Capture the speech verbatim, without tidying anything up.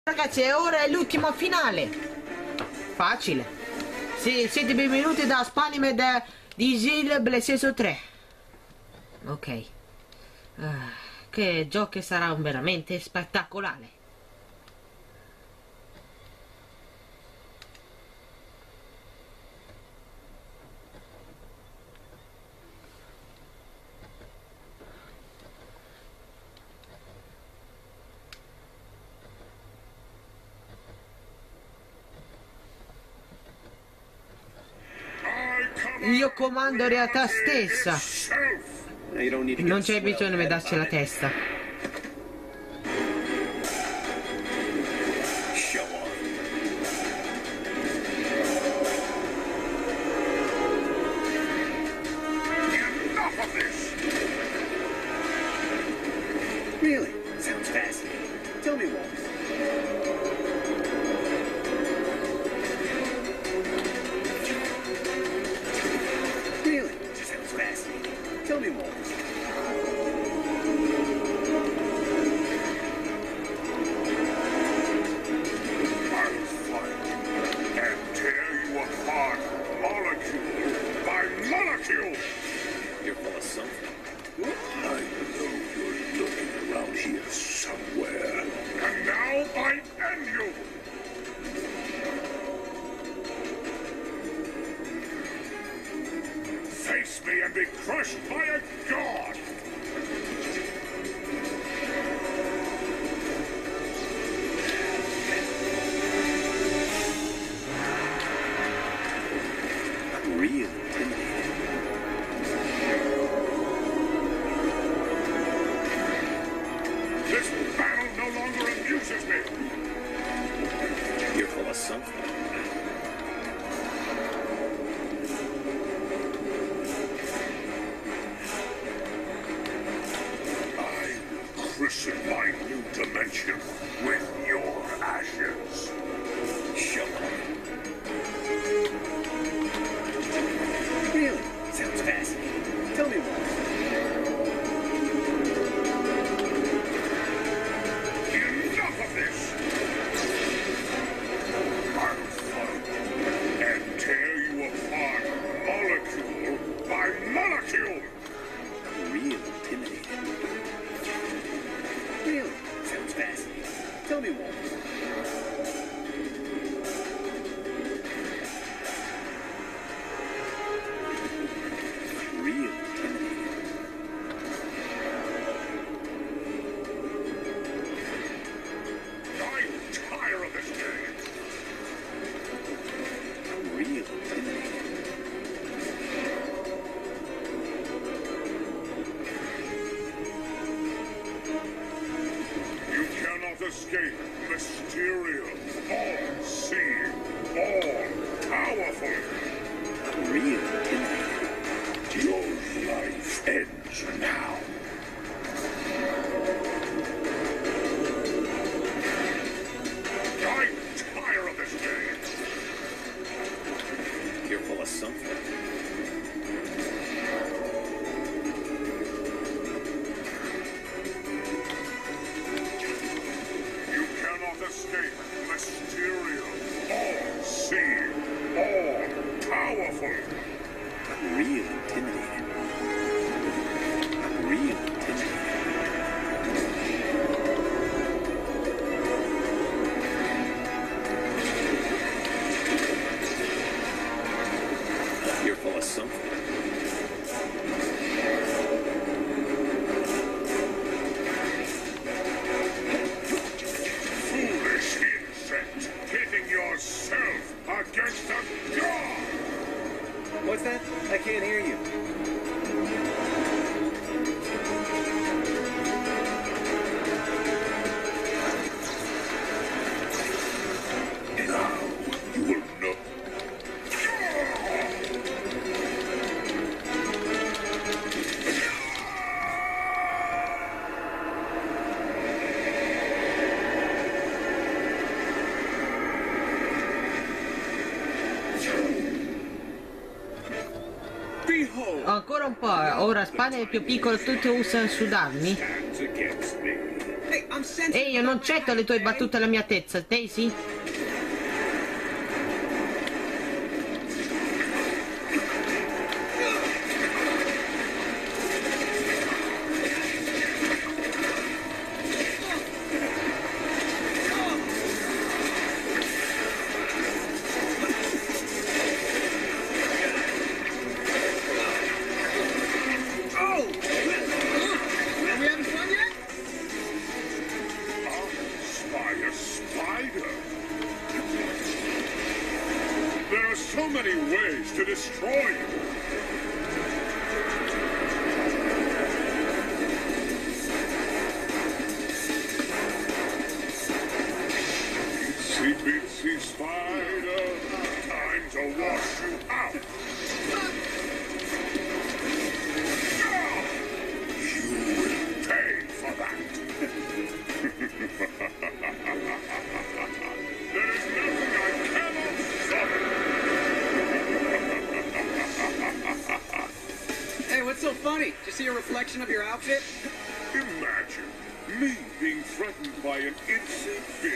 Ragazzi, è ora è l'ultimo finale. Facile. Sì, siete benvenuti da Spanimed di Gil Blesseso tre. Ok. Uh, che gioco sarà veramente spettacolare. Io comando in realtà stessa. Non c'è bisogno di darci la testa. Really? Sounds fascinating. Tell me more. Really? Sounds fascinating. Tell me more. I'll fight and tear you apart, molecule by molecule. You're full of something. I know you're looking around here somewhere. And now I end you! Face me and be crushed by a god! Real intimidating. This battle no longer amuses me! You're full of something. I will christen my new dimension with your ashes. Show up. Really? Sounds fascinating. Tell me more. Enough of this! I'll fight and tear you apart, molecule by molecule! Real intimidating. Really? Sounds fascinating. Tell me more. Real intimidating. I tire of this game! Real intimidating. You cannot escape Mysterio, all-seeing, all-powerful! Real intimidating. Your life ends now. I tire of this game! You're full of something. You cannot escape Mysterio, all-seeing, all-powerful! Real intimidating. Real intimidating. You're full of something. Foolish insect, pitting yourself against a god! What's that? I can't hear you. Now you will know. Behold! Ancora un po'. Ora Spagna è più piccolo, tutti usano sudarmi. Stands against me. Hey, I'm I'm sensitive. Ehi, io non about my accetto le tue height, okay? battute alla mia altezza, Daisy. Oh! Are we having fun yet? Spy a spider. There are so many ways to destroy you. Itsy bitsy spider, time to wash you out. You will pay for that. There is nothing I cannot solve. Hey, what's so funny? Did you see a reflection of your outfit? Imagine me being threatened by an itsy